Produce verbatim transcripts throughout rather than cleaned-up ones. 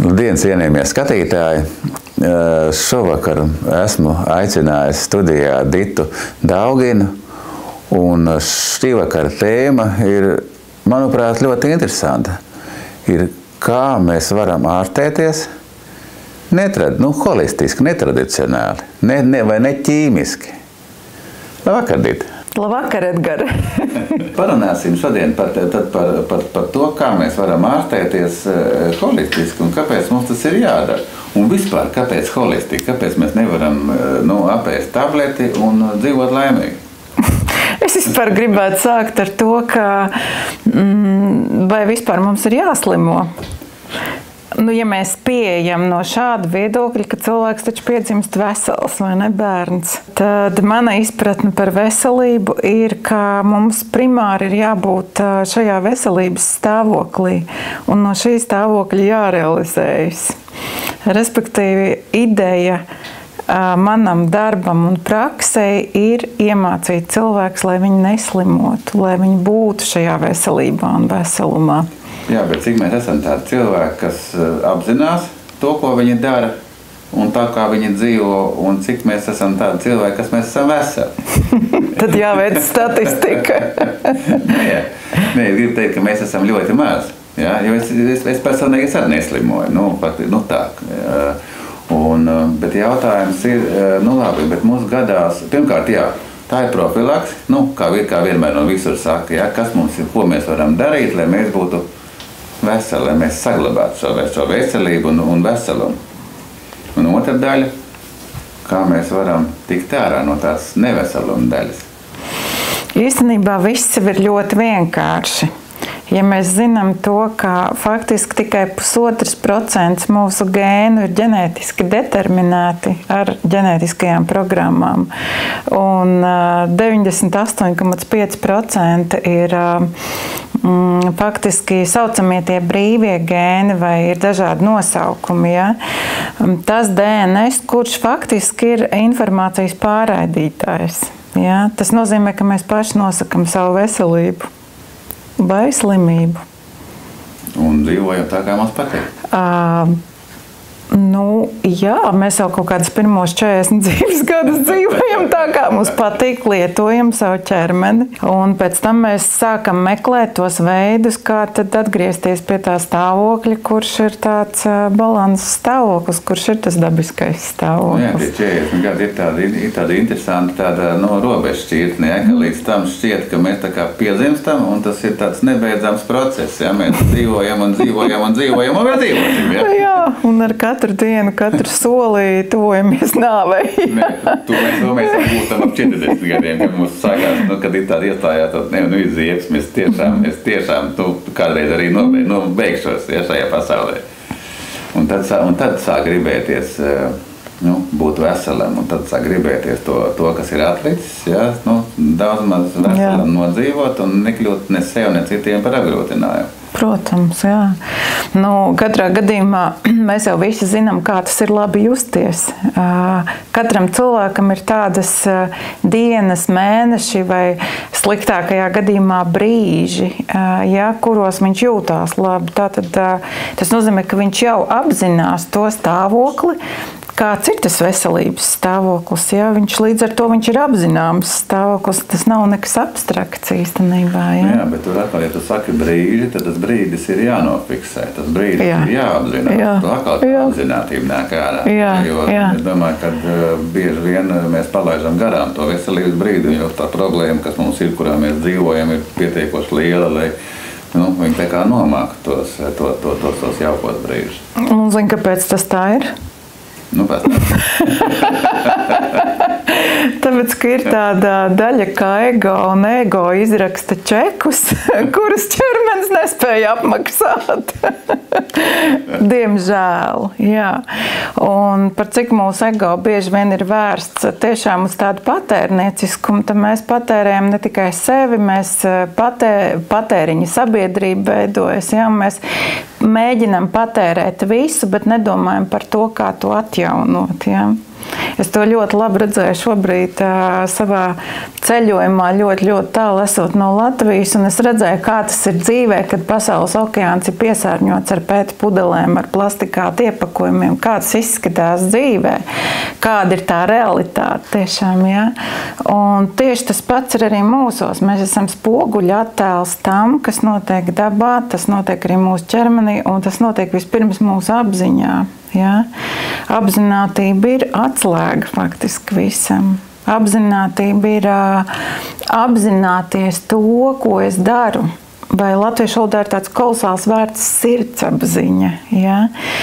Labdien, cienījamie skatītāji! Šovakar esmu aicinājis studijā Ditu Dauginu, un šī vakara tēma ir, manuprāt, ļoti interesanta. Ir, kā mēs varam ārstēties netrad, nu, holistiski, netradicionāli, ne, ne, vai ne ķīmiski. Labvakar, Dita! Labvakar, Edgar! Parunāsim šodien par, par, par, par to, kā mēs varam ārstēties holistiski un kāpēc mums tas ir jādara. Un vispār, kāpēc holistiski, kāpēc mēs nevaram nu, apēst tableti un dzīvot laimīgi. Es vispār gribētu sākt ar to, ka mm, vai vispār mums ir jāslimo. Nu, ja mēs pieejam no šāda viedokļa, ka cilvēks taču piedzimst vesels vai ne bērns, tad mana izpratne par veselību ir, ka mums primāri ir jābūt šajā veselības stāvoklī un no šī stāvokļa jārealizējas. Respektīvi, ideja manam darbam un praksei ir iemācīt cilvēks, lai viņi neslimotu, lai viņi būtu šajā veselībā un veselumā. Jā, bet cik mēs esam tādi cilvēki, kas apzinās to, ko viņi dara, un tā kā viņi dzīvo, un cik mēs esam tādi cilvēki, kas mēs esam veseli. Tad jāveic statistika. Nē, nē, es gribu teikt, ka mēs esam ļoti maz. Jā, jo es, es, es personīgi es arī neslimoju. Nu, pat, nu tā. Un, bet jautājums ir, nu labi, bet mums gadās, pirmkārt, jā, tā ir profilaks, nu, kā, kā vienmēr no visur saka, jā, kas mums ir, ko mēs varam darīt, lai mēs būtu veseli, lai mēs saglabātu šo, šo veselību un, un veselumu. Un otra daļa, kā mēs varam tikt ārā no tās neveseluma daļas. Īstenībā viss ir ļoti vienkārši. Ja mēs zinām to, ka faktiski tikai pusotrs procents mūsu gēnu ir ģenētiski determinēti ar ģenētiskajām programmām, un deviņdesmit astoņi komats pieci procenti ir mm, faktiski saucamie tie brīvie gēni vai ir dažādi nosaukumi. Ja? Tas D N S, kurš faktiski ir informācijas pārraidītājs. Ja? Tas nozīmē, ka mēs paši nosakam savu veselību vai slimību. Un dzīvojam tā, kā mums patīk. Uh, nu, jā, mēs jau kaut kādus pirmos četrdesmit dzīves gadus dzīvojam tā, kā mums patīk, lietojam savu ķermeni. Un pēc tam mēs sākam meklēt tos veidus, kā tad atgriezties pie tā stāvokļa, kurš ir tāds balanses stāvoklis, kurš ir tas dabiskais stāvoklis. Nu, jā, tie četrdesmit gadi ir tāda, ir tāda interesanta tāda, no, robežšķirtne, ja, ka līdz tam šķiet, ka mēs tā kā piedzimstam, un tas ir tāds nebeidzams process. Ja, mēs dzīvojam un dzīvojam un dzīvojam un vēl dzīvojam. Ja. Jā, un ar katru dienu, katru soli tuvojamies nāvei. Nē, to mēs, to mēs būtam ap četrdesmit gadiem, kad mums sākās, nu, kad ir tāda iestājās, ne, nu, izzieks, mēs tiešām, mēs tiešām, nu, kādreiz arī nobeig, nu, beigšos, ja, šajā pasaulē. Un tad, un tad sāk gribēties, nu, būt veselam, un tad sāk gribēties to, to kas ir atlicis, ja, nu, daudz maz veselam nodzīvot un nekļūt ne sev, ne citiem par apgrūtinājumu. Protams, jā. Nu, katrā gadījumā mēs jau visi zinām, kā tas ir labi justies. Katram cilvēkam ir tādas dienas, mēneši vai sliktākajā gadījumā brīži, ja, kuros viņš jūtās labi. Tātad, tas nozīmē, ka viņš jau apzinās to stāvokli, kāds ir tas veselības stāvoklis. Ja? Viņš līdz ar to viņš ir apzināms stāvoklis. Tas nav nekas abstrakts īstenībā. Ja? Jā, bet tur atkal, ja tu saki brīži, tad tas brīdis ir jānofiksē. Tas brīdis jā. ir jāapzinās. Jā. Tu atkal tā apzinātība nāk ārā. Jā. Jo jā. Es domāju, ka uh, bieži vien mēs palaižam garām to veselības brīdi, jo tā problēma, kas mums ir, kurā mēs dzīvojam, ir pietiekoši liela, lai nu, viņi tā kā nomāk tos, to, to, tos, tos jaukos brīžus. Un zini, kāpēc tas tā ir? Nu, Tāpēc, ka ir tāda daļa, kā ego, un ego izraksta čekus, kurus ķermenis nespēja apmaksāt. Diemžēl, jā. Un par cik mūsu ego bieži vien ir vērsts tiešām uz tādu patērnieciskumu, tad mēs patērējam ne tikai sevi, mēs patē, patēriņa sabiedrība veidojas, jā, mēs mēģinam patērēt visu, bet nedomājam par to, kā to atjaunot, jā. Es to ļoti labi redzēju šobrīd uh, savā ceļojumā, ļoti, ļoti tālu esot no Latvijas, un es redzēju, kā tas ir dzīvē, kad pasaules okeāns ir piesārņots ar pēta pudelēm, ar plastikātu iepakojumiem, kā tas izskatās dzīvē, kāda ir tā realitāte tiešām, ja? Un tieši tas pats ir arī mūsos. Mēs esam spoguļa attēls tam, kas notiek dabā, tas notiek arī mūsu ķermenī, un tas notiek vispirms mūsu apziņā. Ja? Apzinātība ir atslēga faktiski visam. Apzinātība ir uh, apzināties to, ko es daru. Vai latviešu valodā ir tāds kolosāls vārds sirdsapziņa. Ja?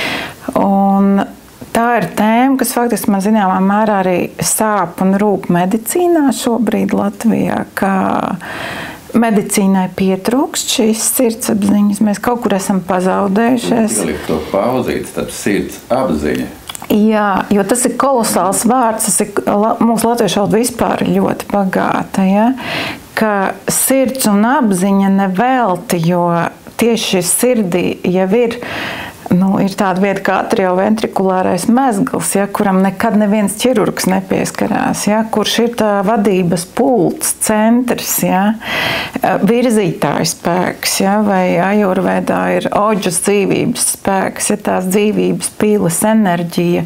Un tā ir tēma, kas faktiski man zināmā mērā arī sāp un rūp medicīnā šobrīd Latvijā, ka medicīnai pietrūkst šīs sirdsapziņas. Mēs kaut kur esam pazaudējušies. Ielikt to pauzīt starp sirdsapziņa. Jā, jo tas ir kolosāls vārds. Tas ir, mūsu latviešu valoda vispār ir ļoti bagāta. Ja? Ka sirds un apziņa nevelti, jo tieši sirdī jau ir Nu, ir tāda vieta kā atrioventrikulārais mezgls, ja, kuram nekad neviens ķirurgs nepieskarās, ja, kurš ir tā vadības pults, centrs, ja, virzītājs spēks, ja, vai ajurvēdā ir oģas dzīvības spēks, ja, tās dzīvības pīles enerģija.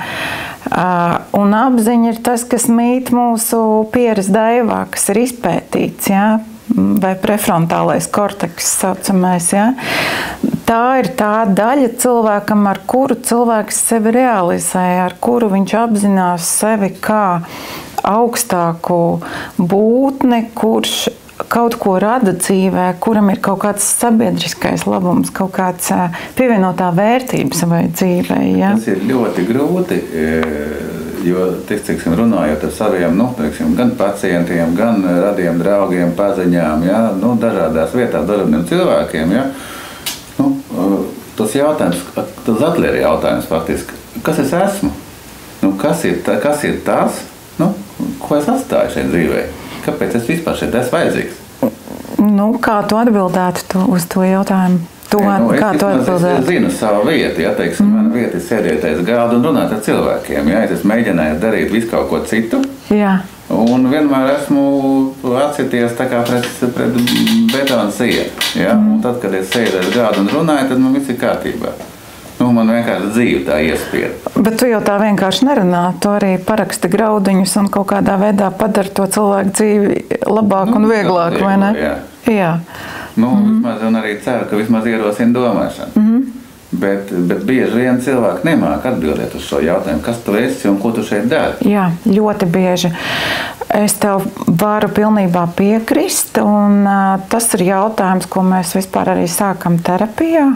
Un apziņa ir tas, kas mīt mūsu pieres daivā, kas ir izpētīts, ja, vai prefrontālais korteks saucamais, ja. Tā ir tā daļa cilvēkam, ar kuru cilvēks sevi realizē, ar kuru viņš apzinās sevi kā augstāku būtni, kurš kaut ko rada dzīvē, kuram ir kaut kāds sabiedriskais labums, kaut kāds pievienotā vērtība savai dzīvē. Ja? Tas ir ļoti grūti, jo, teiksim, runājot ar saviem, nu, teiksim, gan pacientiem, gan radiem draugiem, paziņām, ja? Nu, dažādās vietās, dažādiem cilvēkiem, ja? Nu, tas jautājums, tas atliek jautājums faktiski, kas es esmu? Nu, kas ir, tā, kas ir tas, nu, ko es atstāju šeit dzīvē? Kāpēc es vispār šeit esmu vajadzīgs? Nu, kā tu atbildētu to, uz to jautājumu? To, ja, nu, kā es, tu atbildētu? Es zinu savu vietu, ja, teiksim, mm. mana vieta ir sēdēt aiz galda un runāt ar cilvēkiem. Ja, es mēģināju darīt visu kaut ko citu. Jā. Un vienmēr esmu atsities tā kā pret, pret betona sienu. Ja? Mm. Un tad, kad es sēdu aiz galda un runāju, tad man viss ir kārtībā. Nu, man vienkārši dzīve tā iespied. Bet tu jau tā vienkārši nerunā. Tu arī paraksti graudiņus un kaut kādā veidā padara to cilvēku dzīvi labāk nu, un vieglāk, vai ne? Jā. Jā. Nu, mm. vismaz, un arī ceru, ka vismaz ierosina domāšanu. Mm. Bet, bet bieži vien cilvēki nemāk atbildēt uz šo jautājumu, kas tu esi un ko tu šeit dari. Jā, ļoti bieži. Es tev varu pilnībā piekrist, un uh, tas ir jautājums, ko mēs vispār arī sākam terapijā.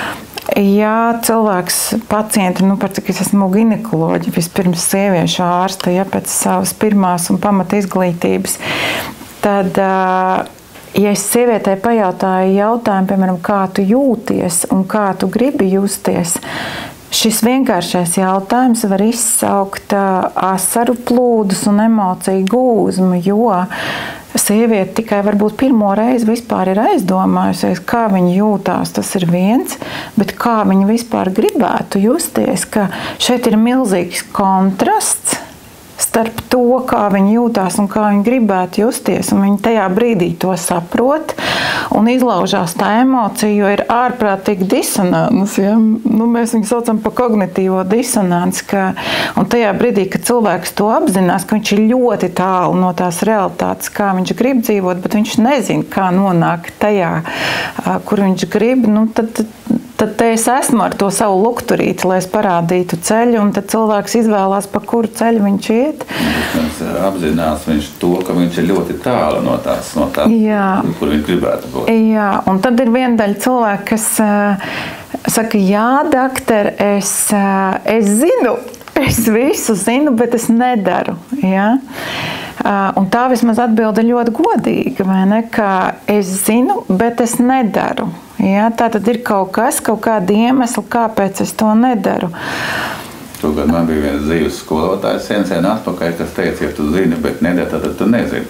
Ja cilvēks, pacienti, nu, par cik es esmu ginekoloģi, vispirms sieviešu ārsta, ja pēc savas pirmās un pamata izglītības, tad, ja es sievietei pajautāju jautājumu, piemēram, kā tu jūties un kā tu gribi justies, šis vienkāršais jautājums var izsaukt asaru plūdus un emociju gūzmu, jo sieviete tikai varbūt pirmo reizi vispār ir aizdomājusies, kā viņa jūtās, tas ir viens, bet kā viņa vispār gribētu justies, ka šeit ir milzīgs kontrasts starp to, kā viņa jūtās un kā viņa gribētu justies, un viņa tajā brīdī to saprot un izlaužās tā emocija, jo ir ārprātīgi disonants. Ja? Nu, mēs viņu saucam par kognitīvo disonanci, ka, un tajā brīdī, kad cilvēks to apzinās, ka viņš ir ļoti tālu no tās realitātes, kā viņš grib dzīvot, bet viņš nezina, kā nonākt tajā, kur viņš grib, nu, tad, tad te es esmu ar to savu lukturīti, lai es parādītu ceļu, un tad cilvēks izvēlās, pa kuru ceļu viņš iet. Viņš apzinās viņš to, ka viņš ir ļoti tālu no tās, no tās kur viņš gribētu būt. Jā, un tad ir viena daļa cilvēka, kas uh, saka, jā, doktor, es, uh, es zinu, es visu zinu, bet es nedaru. Ja? Uh, un tā vismaz atbilde ļoti godīga, vai ne? Ka es zinu, bet es nedaru. Ja? Tā tad ir kaut kas, kaut kāda iemesla, kāpēc es to nedaru. Tūkad man bija viens dzīves skolotājs sen sen atpakaļ, kas teica, ja tu zini, bet nedari, tad tu nezini.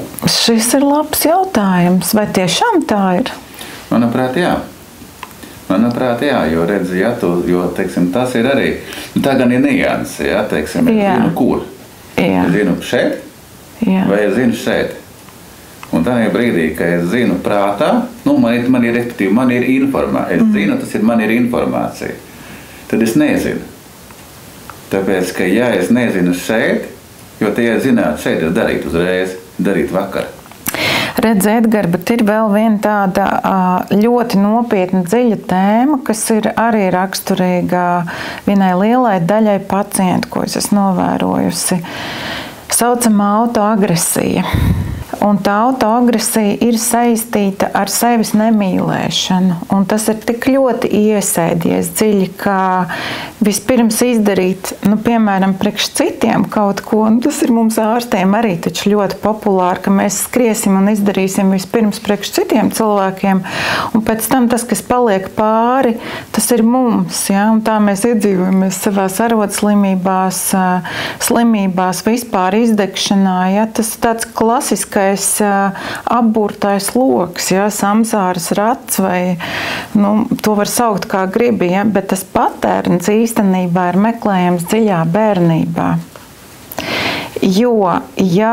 Šis ir labs jautājums. Vai tiešām tā ir? Manuprāt, jā. Manuprāt, jā, jo redzi, ja tu, jo, teiksim, tas ir arī, nu, tā gan ir nianses, ja, teiksim, es Jā. zinu, kur. Jā. Es zinu šeit, Jā. vai es zinu šeit. Un tādā brīdī, kad es zinu prātā, nu, man ir, man ir, respektīvi, man ir informācija. Es mm. zinu, tas ir, man ir informācija. Tad es nezinu. Tāpēc, ka ja es nezinu šeit, jo tie ja zinātu šeit, es darītu uzreiz, darītu vakar. Redz, Edgar, bet ir vēl viena tāda ļoti nopietna dziļa tēma, kas ir arī raksturīga vienai lielai daļai pacientu, ko es esmu novērojusi. Saucamā autoagresija. Un tā autoagresija ir saistīta ar sevis nemīlēšanu. Un tas ir tik ļoti iesēdies dziļi, kā vispirms izdarīt, nu, piemēram, priekš citiem kaut ko. Nu, tas ir mums ārstiem arī taču ļoti populāri, ka mēs skriesim un izdarīsim vispirms priekš citiem cilvēkiem. Un pēc tam tas, kas paliek pāri, tas ir mums. Ja? Un tā mēs iedzīvojamies savās arodslimībās, slimībās, vispār izdegšanā. Ja? Tas ir tāds klasiskais apburtais loks, ja, samsāras rats, vai nu, to var saukt kā gribi, ja, bet tas patērns īstenībā ir meklējams dziļā bērnībā. Jo, ja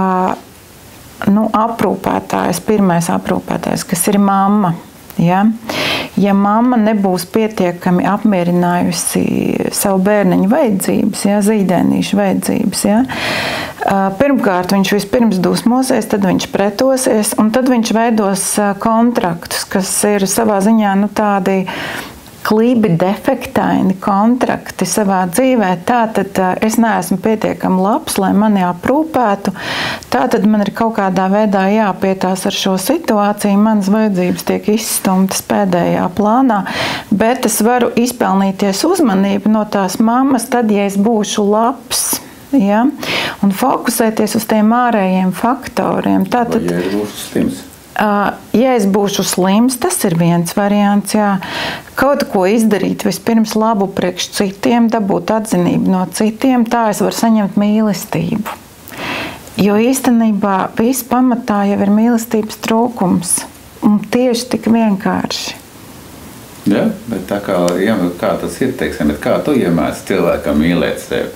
nu, aprūpētājs, pirmais aprūpētājs, kas ir mamma, ja, ja mamma nebūs pietiekami apmierinājusi savu bērniņu vajadzības, ja, zīdēnīšu vajadzības, ja, pirmkārt viņš vispirms dusmosies, tad viņš pretosies, un tad viņš veidos kontraktus, kas ir savā ziņā nu, tādi klibi defektaini kontrakti savā dzīvē. Tātad es neesmu pietiekami labs, lai mani aprūpētu. Tātad man ir kaut kādā veidā jāpietās ar šo situāciju. Manas vajadzības tiek izstumtas pēdējā plānā, bet es varu izpelnīties uzmanību no tās mammas, tad, ja es būšu labs. Ja? Un fokusēties uz tiem ārējiem faktoriem. Tātad, vai ja es būšu slims? Ja es būšu slims, tas ir viens variants. Jā. Kaut ko izdarīt vispirms labu priekš citiem, dabūt atzinību no citiem, tā es varu saņemt mīlestību. Jo īstenībā viss pamatā jau ir mīlestības trūkums. Un tieši tik vienkārši. Jā, bet tā kā, jā, kā tas ir, teiksim, bet kā tu iemāci cilvēkam mīlēt sevi?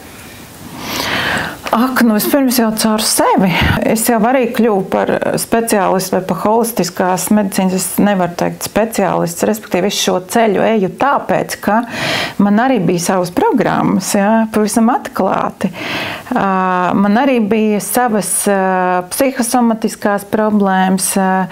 Ak, nu vispirms jau caur sevi. Es jau arī kļuvu par speciālistu vai par holistiskās medicīnas. Es nevaru teikt speciālists, respektīvi es šo ceļu eju tāpēc, ka man arī bija savas programmas, jā, pavisam atklāti. Man arī bija savas psihosomatiskās problēmas.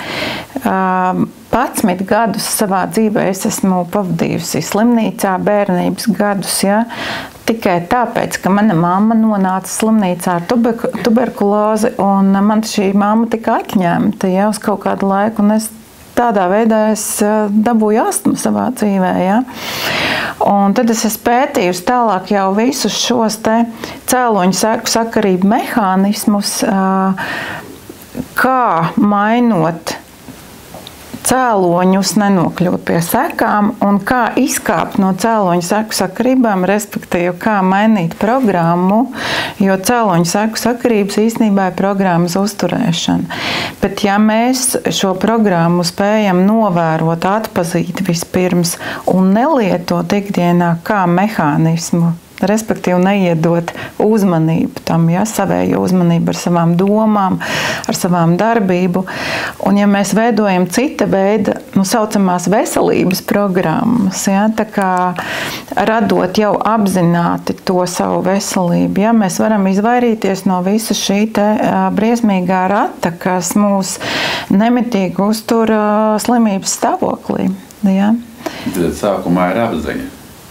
padsmit gadus savā dzīvē es esmu pavadījusi slimnīcā, bērnības gadus, ja, tikai tāpēc, ka mana mamma nonāca slimnīcā ar tuberkulozi, un man šī mamma tika atņemta, ja, uz kaut kādu laiku, un es tādā veidā es dabūju astmu savā dzīvē, ja. Un tad es esmu pētījusi tālāk jau visus šos te cēloņu seku sakarību mehānismus, kā mainot cēloņus nenokļūt pie sekām un kā izkāpt no cēloņu seku sakarībām, respektīvi, kā mainīt programmu, jo cēloņu seku sakarības īstenībā ir programmas uzturēšana. Bet ja mēs šo programmu spējam novērot, atpazīt vispirms un nelietot ikdienā kā mehānismu, respektīvi neiedot uzmanību tam, ja, savējo uzmanību ar savām domām, ar savām darbību. Un ja mēs veidojam cita veida, nu, saucamās veselības programmas, ja, tā kā radot jau apzināti to savu veselību, ja, mēs varam izvairīties no visa šī te briesmīgā rata, kas mūs nemitīgi uztur slimības stāvoklī. Ja. Tad sākumā ir apziņa.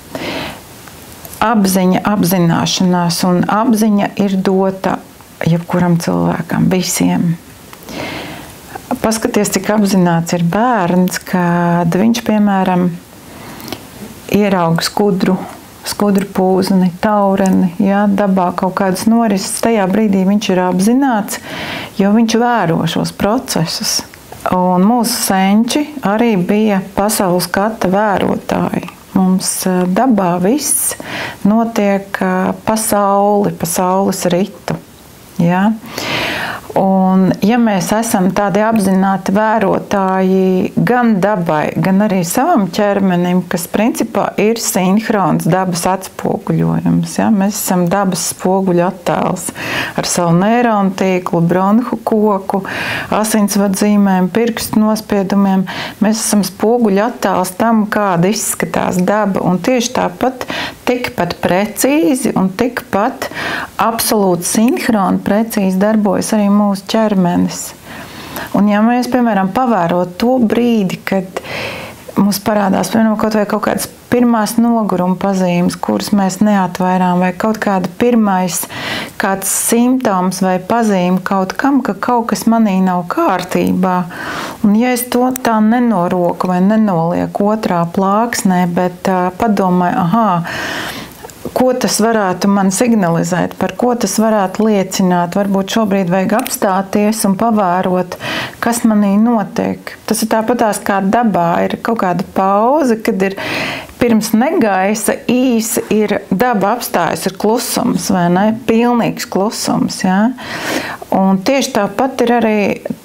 Apziņa, apzināšanās, un apziņa ir dota jebkuram cilvēkam, visiem. Paskaties, cik apzināts ir bērns, kad viņš, piemēram, ierauga skudru, skudru pūzni, taureni, ja, dabā kaut kādas norises. Tajā brīdī viņš ir apzināts, jo viņš vēro šos procesus. Un mūsu senči arī bija pasaules skata vērotāji. Mums dabā viss notiek pa sauli, pa saules ritu. Ja? Un, ja mēs esam tādi apzināti vērotāji gan dabai, gan arī savam ķermenim, kas principā ir sinhrons dabas atspoguļojums. Ja? Mēs esam dabas spoguļu attēls ar savu neironu tīklu, bronhu koku, asinsvadu zīmēm, pirkstu nospiedumiem. Mēs esam spoguļu attēls tam, kāda izskatās daba. Un tieši tāpat tikpat precīzi un tikpat absolūti sinhroni precīzi darbojas arī mūsu ķermenis. Un ja mēs, piemēram, pavērot to brīdi, kad mums parādās, piemēram, kaut vai kaut kādas pirmās noguruma pazīmes, kuras mēs neatvairām, vai kaut kāda pirmais kāds simptoms vai pazīme kaut kam, ka kaut kas manī nav kārtībā. Un ja es to tā nenoroku vai nenolieku otrā plāksnē, bet uh, padomāju, aha, ko tas varētu man signalizēt, par ko tas varētu liecināt. Varbūt šobrīd vajag apstāties un pavērot, kas manī notiek. Tas ir tāpatās kā dabā, ir kaut kāda pauze, kad ir pirms negaisa īsi ir daba apstājas, ir klusums, vai ne? Pilnīgs klusums, ja? Un tieši tāpat ir arī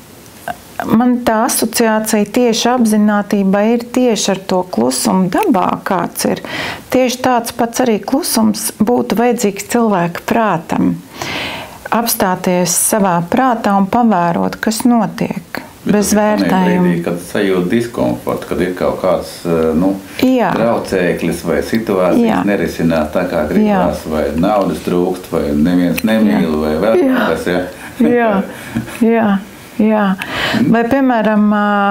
man tā asociācija tieši apzinātībā ir tieši ar to klusumu dabā, kāds ir. Tieši tāds pats arī klusums būtu vajadzīgs cilvēka prātam. Apstāties savā prātā un pavērot, kas notiek. Bet bez vērtējuma. Brīdī, kad sajūt diskomfortu, kad ir kaut kāds nu, traucēklis vai situācijas nerisināt tā, kā gribās, jā. Vai naudas trūkst, vai neviens nemīl, jā. Vai vēl kas. Jā, jā. jā. Jā. Vai, piemēram,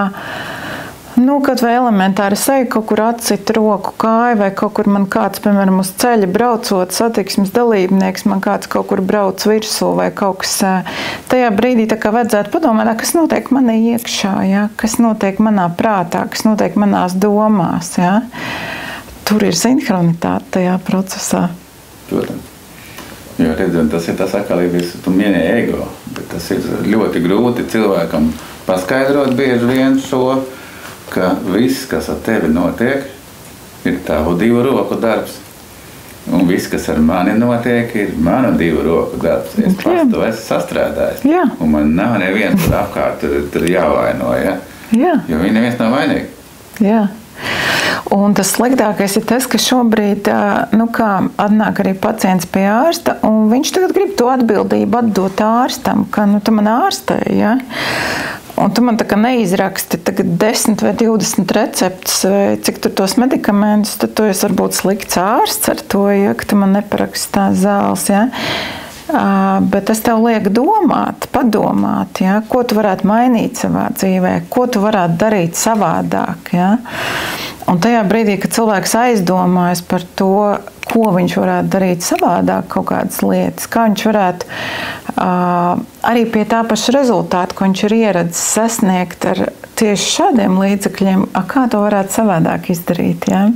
nu, kad vai elementāri seju kaut kur atcit roku, kāju, vai kaut kur man kāds, piemēram, uz ceļa braucot, satiksmes dalībnieks, man kāds kaut kur brauc virsū, vai kaut kas tajā brīdī tā kā vajadzētu padomāt, kas notiek manī iekšā, ja? Kas notiek manā prātā, kas notiek manās domās. Ja? Tur ir sinhronitāte tajā procesā. Protams. Jo, redzam, tas ir tas akalības, tu minēji ego, bet tas ir ļoti grūti cilvēkam paskaidrot bieži vien šo, ka viss, kas ar tevi notiek, ir tavu divu roku darbs. Un viss, kas ar mani notiek, ir mana divu roku darbs. Es pats to esmu sastrādājis. Jā. Un man nav neviens tur apkārt tur, tur jāvaino, ja? Jā. Jo viņi neviens nav vainīgi. Jā. Un tas sliktākais ir tas, ka šobrīd nu kā, atnāk arī pacients pie ārsta, un viņš tagad grib to atbildību atdot ārstam, ka nu, tu man ārstē, ja? Un tu man tā kā neizraksti tagad desmit vai divdesmit receptus, vai cik tur tos medikamentus, tad tu esi varbūt slikts ārsts ar to, ja, ka tu man neparaksti tās zāles, ja? Uh, bet tas tev liek domāt, padomāt, ja, ko tu varētu mainīt savā dzīvē, ko tu varētu darīt savādāk. Ja. Un tajā brīdī, kad cilvēks aizdomājas par to, ko viņš varētu darīt savādāk, kaut kādas lietas, kā viņš varētu uh, arī pie tā paša rezultāta, ko viņš ir ieradzis sasniegt ar tieši šādiem līdzekļiem, kā to varētu savādāk izdarīt. Ja.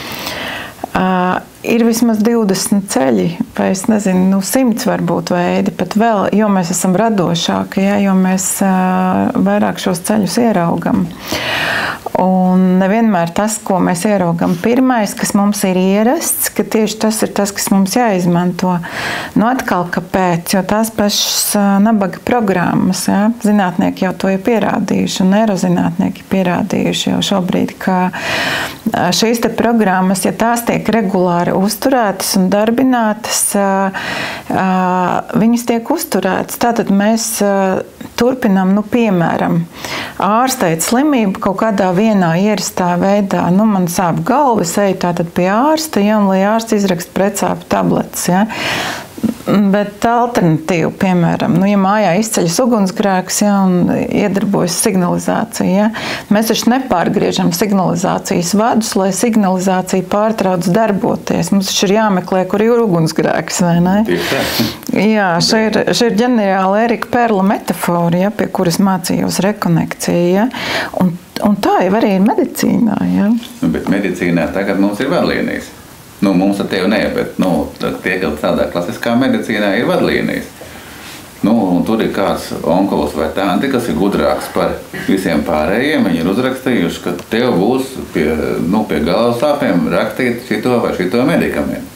Uh, ir vismaz divdesmit ceļi, vai es nezinu, nu, simts varbūt veidi, pat vēl, jo mēs esam radošāki, ja, jo mēs uh, vairāk šos ceļus ieraugam. Un nevienmēr tas, ko mēs ieraugam pirmais, kas mums ir ierasts, ka tieši tas ir tas, kas mums jāizmanto. Nu, atkal, kāpēc? Jo tās pašas uh, nabaga programmas, ja, zinātnieki jau to ir pierādījuši, un neirozinātnieki ir pierādījuši jau šobrīd, ka uh, šīs te programmas, ja tās tiek regulāri uzturētas un darbinātas, viņas tiek uzturētas. Tātad mēs turpinām, nu, piemēram, ārstēt slimību kaut kādā vienā ierastā veidā. Nu, man sāp galva, es eju tātad pie ārsta, ja, un lai ārsts izraksta pretsāpju tabletes. Ja. Bet alternatīva, piemēram, nu, ja mājā izceļas ugunsgrēks, ja, un iedarbojas signalizācija, ja, mēs taču nepārgriežam signalizācijas vadus, lai signalizācija pārtrauc darboties. Mums taču ir jāmeklē, kur ir ugunsgrēks, vai ne? Jā, šī ir, šī ir ģenerāla Erika Perla metafora, ja, pie kuras mācījos rekonekciju. Ja, un, un tā jau arī ir medicīnā. Ja. Nu, bet medicīnā tagad mums ir vadlīnijas. Nu, mums ar tevi ne, bet nu, tie, kas tādā klasiskā medicīnā, ir vadlīnijas. Nu, un tur ir kāds onkulis vai tanti, kas ir gudrāks par visiem pārējiem. Viņi ir uzrakstījuši, ka tev būs pie, nu, pie galvas sāpēm rakstīt šito vai šito medikamentu.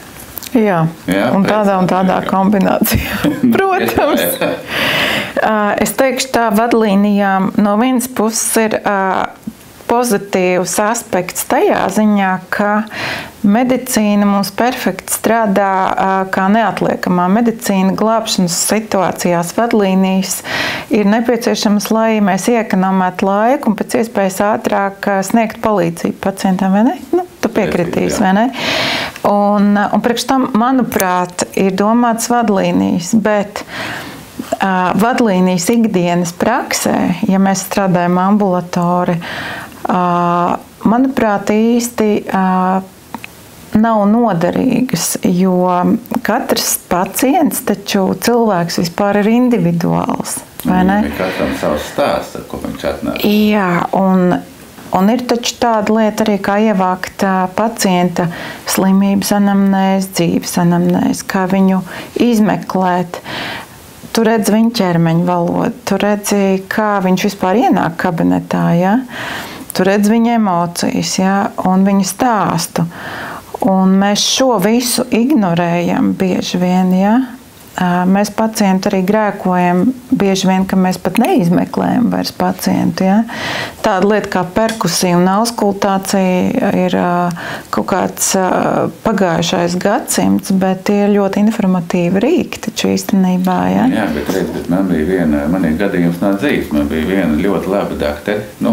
Jā, jā un tādā un tādā kombinācijā. Protams. Es teikšu tā, vadlīnijām no vienas puses ir pozitīvs aspekts tajā ziņā, ka medicīna mums perfekti strādā kā neatliekamā medicīna glābšanas situācijās. Vadlīnijas ir nepieciešamas, lai mēs iekonomētu laiku un pēc iespējas ātrāk sniegt palīdzību pacientam, vai ne? Nu, tu piekritīsi, vai ne? Un, un priekš tam, manuprāt, ir domāts vadlīnijas, bet uh, vadlīnijas ikdienas praksē, ja mēs strādājam ambulatori, uh, manuprāt, īsti uh, nav noderīgas, jo katrs pacients, taču cilvēks vispār ir individuāls, vai ne? Viņam ir katram savs stāsts, ar ko viņš atnāk. Jā, un Un ir taču tāda lieta arī, kā ievākt pacienta slimības anamnēzi, dzīves anamnēzi, kā viņu izmeklēt. Tu redzi viņa ķermeņa valodu, tu redzi, kā viņš vispār ienāk kabinetā, ja? Tu redzi viņa emocijas, ja? Un viņa stāstu. Un mēs šo visu ignorējam bieži vien, ja? Mēs pacientu arī grēkojam bieži vien, ka mēs pat neizmeklējam vairs pacientu. Ja? Tāda lieta kā perkusija un auskultācija ir kaut kāds pagājušais gadsimts, bet tie ir ļoti informatīvi rīki taču īstenībā. Ja? Jā, bet, redz, bet man bija viena, man ir gadījums no dzīves, man bija viena ļoti laba dakteri, nu,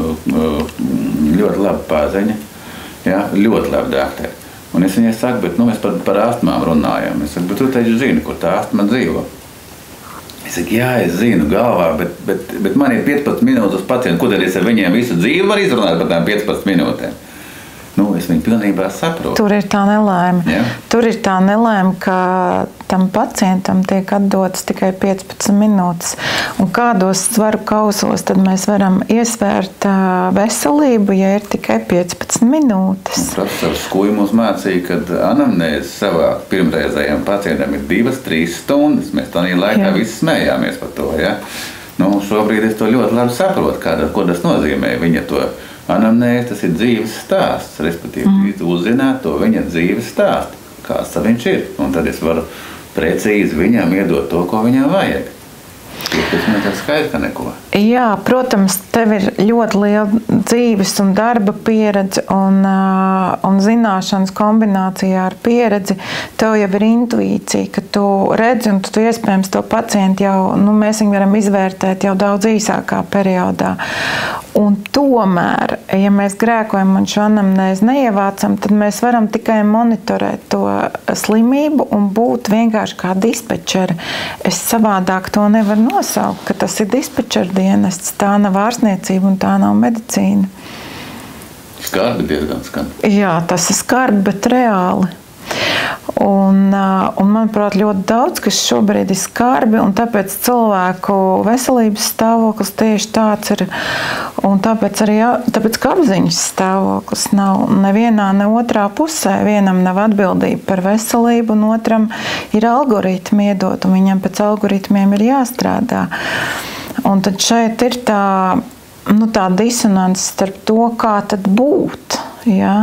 ļoti laba pāzeņa, ja? Ļoti laba dakteri. Un es viņai saku, bet nu, mēs par, par astmām runājam. Es saku, bet tu taču zini, kur tā astma dzīvo. Es saku, jā, es zinu galvā, bet, bet, bet man ir piecpadsmit minūtes pacienti. Ko tad es ar viņiem visu dzīvi varu izrunāt par tām piecpadsmit minūtēm? Nu, es viņu pilnībā saprotu. Tur ir tā nelēma. Jā. Tur ir tā nelēma, ka tam pacientam tiek atdotas tikai piecpadsmit minūtes. Un kādos svaru kausos tad mēs varam iesvērt veselību, ja ir tikai piecpadsmit minūtes? Un profesors Skuja mums mācīja, ka anamnēzi savākt pirmreizējiem pacientam ir divas, trīs stundas. Mēs tā laikā visi smējāmies par to. Ja? Nu, šobrīd es to ļoti labi saprotu, kāda, ko tas nozīmē. Viņa to anamnēzi, tas ir dzīves stāsts, respektīvi mm. uzzināt to viņa dzīves stāstu, kāds viņš ir. Un tad es varu precīzi viņam iedot to, ko viņam vajag. Tas man tā skaidrs, ka neko. Jā, protams, tev ir ļoti liela dzīves un darba pieredze un, un zināšanas kombinācijā ar pieredzi. Tev jau ir intuīcija, ka tu redzi un tu, tu iespējams to pacientu jau, nu, mēs viņu varam izvērtēt jau daudz īsākā periodā. Un tomēr, ja mēs grēkojam un šo anamnēzi neievācam, tad mēs varam tikai monitorēt to slimību un būt vienkārši kā dispečeri. Es savādāk to nevaru nosaukt, ka tas ir dispečera dienests, tā nav ārstniecība un tā nav medicīna. Skarbi diezgan skan. Jā, tas ir skarbi, bet reāli. Un, un manuprāt, ļoti daudz, kas šobrīd ir skarbi, un tāpēc cilvēku veselības stāvoklis tieši tāds ir, un tāpēc arī, tāpēc, ka apziņas stāvoklis nav nevienā, ne otrā pusē. Vienam nav atbildība par veselību, un otram ir algoritmi iedot, un viņam pēc algoritmiem ir jāstrādā. Un tad šeit ir tā, nu, tā disonance starp to, kā tad būt, ja?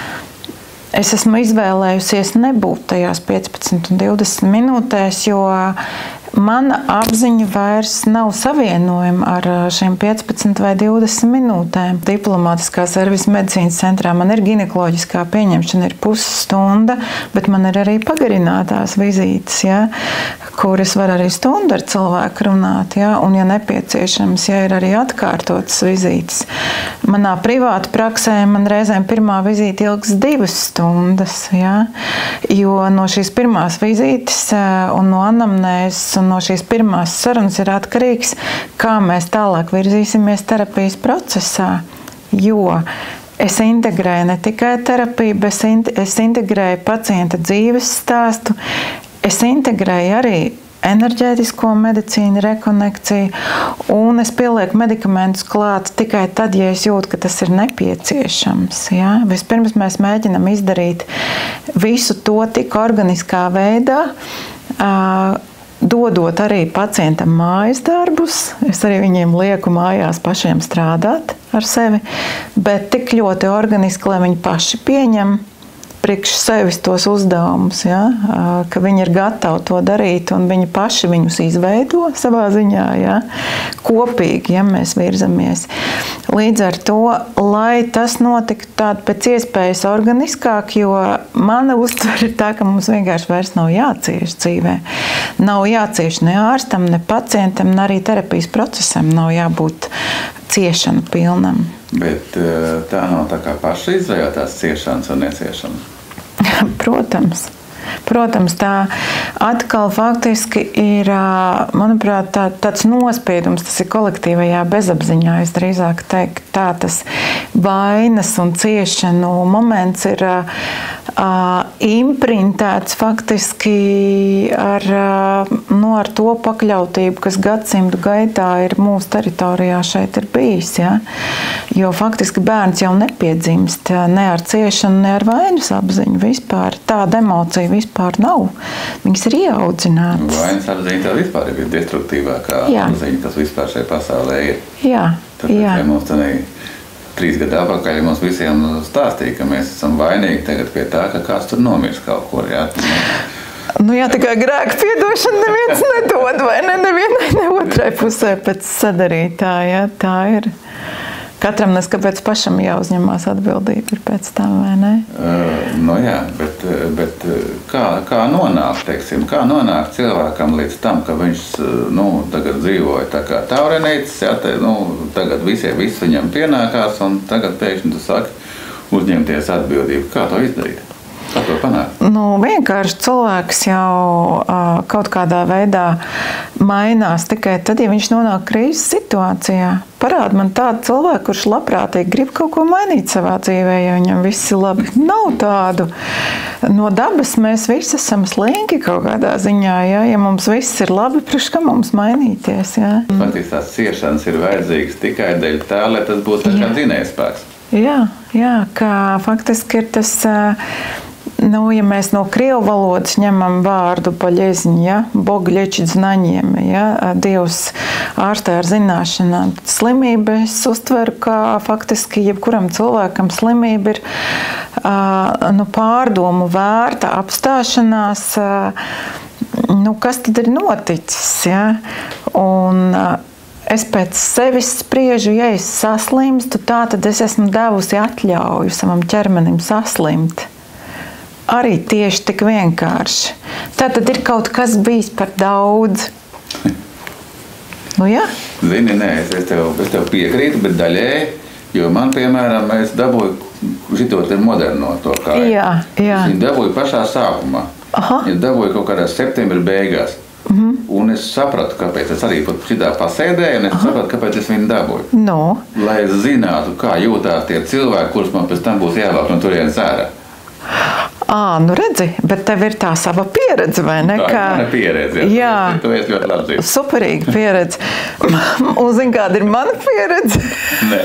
Es esmu izvēlējusies nebūt tajās piecpadsmit un divdesmit minūtēs, jo mana apziņa vairs nav savienojama ar šiem piecpadsmit vai divdesmit minūtēm. Diplomātiskā servisa medicīnas centrā man ir ginekoloģiskā pieņemšana, ir pusstunda, bet man ir arī pagarinātās vizītes, ja, kur es varu arī stundu ar cilvēku runāt, ja, un, ja nepieciešams, ja ir arī atkārtotas vizītes. Manā privāta praksē man reizēm pirmā vizīte ilgs divas stundas, ja, jo no šīs pirmās vizītes un no anamnēzes un no šīs pirmās sarunas ir atkarīgs, kā mēs tālāk virzīsimies terapijas procesā, jo es integrēju ne tikai terapiju, bet es integrēju pacienta dzīves stāstu, es integrēju arī enerģētisko medicīnu, rekonekciju, un es pielieku medikamentus klāt tikai tad, ja es jūtu, ka tas ir nepieciešams. Ja? Vispirms mēs mēģinam izdarīt visu to tik organiskā veidā, dodot arī pacientam mājas darbus. Es arī viņiem lieku mājās pašiem strādāt ar sevi, bet tik ļoti organiski, lai viņi paši pieņem priekš sevis tos uzdevumus, ja? Ka viņi ir gatavi to darīt un viņi paši viņus izveido savā ziņā, ja? Kopīgi, ja mēs virzamies. Līdz ar to, lai tas notiktu tādu pēc iespējas organiskāk, jo mana uztvere ir tā, ka mums vienkārši vairs nav jācieš dzīvē. Nav jācieš ne ārstam, ne pacientam, ne arī terapijas procesam nav jābūt ciešanu pilnam. Bet tā nav tā kā paša izvējotās ciešanas un neciešanas? Protams. Protams, tā atkal faktiski ir, manuprāt, tā, tāds nospiedums, tas ir kolektīvajā bezapziņā. Es drīzāk teiktu, tā tas vainas un ciešanu moments ir uh, imprintēts faktiski ar, uh, no ar to pakļautību, kas gadsimtu gaitā ir mūsu teritorijā šeit ir bijis. Ja? Jo faktiski bērns jau nepiedzimst ne ar ciešanu, ne ar vainas apziņu vispār. Tāda emocija vispār nav. Viņas ir ieaudzinātas. Vainas apziņa tā vispār ir destruktīvākā apziņa, kas vispār šajā pasaulē ir. Jā, Tāpēc, jā. Ja mums tādā trīs gadu apakaļ mums visiem stāstīja, ka mēs esam vainīgi tagad pie tā, ka kāds tur nomirs kaut kur. Jā. Nu jā, tikai grēku piedošana neviens nedod, vai ne? Nevienai, ne otrai pusē pēc sadarītāja. Tā ir. Katram nes kāpēc pašam jāuzņemās atbildība ir pēc tam, vai ne? Uh, nu jā, bet, bet kā, kā nonākt, teiksim, kā nonākt cilvēkam līdz tam, ka viņš, nu, tagad dzīvoja tā kā taurenītis, jā, te, nu, tagad visiem viss viņam pienākās, un tagad pēkšņi tu saki uzņemties atbildību. Kā to izdarīt? Kā to panākt? Nu, vienkārši cilvēks jau uh, kaut kādā veidā mainās tikai tad, ja viņš nonāk krīzes situācijā. Parāda man tādu cilvēku, kurš labprātīgi grib kaut ko mainīt savā dzīvē, ja viņam viss ir labi. Nav tādu. No dabas mēs visi esam slinki kaut kādā ziņā. Ja, ja mums viss ir labi, priekš kā mums mainīties. Ja. Faktiski tās ciešanas ir vajadzīgas tikai dēļ tā, lai tas būtu tā kā dzinējspēks. Jā, jā, kā faktiski ir tas... Nu, ja mēs no krievu valodas ņemam vārdu paļeziņu, ja, Boga ļeči znaņiem, ja, Dievs ārstē ar zināšanām, slimība es uztveru, kā faktiski jebkuram cilvēkam slimība ir nu, pārdomu vērta apstāšanās, nu, kas tad ir noticis, ja, un es pēc sevis spriežu, ja es saslimstu, tā tad es esmu devusi atļauju savam ķermenim saslimt. Arī tieši tik vienkārši. Tā tad ir kaut kas bijis par daudz. Nu, jā. Zini, nē, es, es, tev, es tev piekrītu, bet daļēji, jo man, piemēram, es dabūju šito te moderno to kāju. Jā, jā. Es viņu dabūju pašā sākumā. Aha. Es dabūju kaut kādā septembra beigās. Mhm. Un es sapratu, kāpēc es arī pat šitā pasēdēju, un es Aha. sapratu, kāpēc es viņu dabūju. No. Lai es zinātu, kā jūtās tie cilvēki, kurus man pēc tam būs jāvāk no turienes ārā. À, nu redzi, bet tev ir tā sava pieredze, vai ne? Tā ir mana pieredze, jā. jā. Tu esi ļoti labi dzīvi. Superīga pieredze. Un zini, kāda ir mana pieredze? Nē.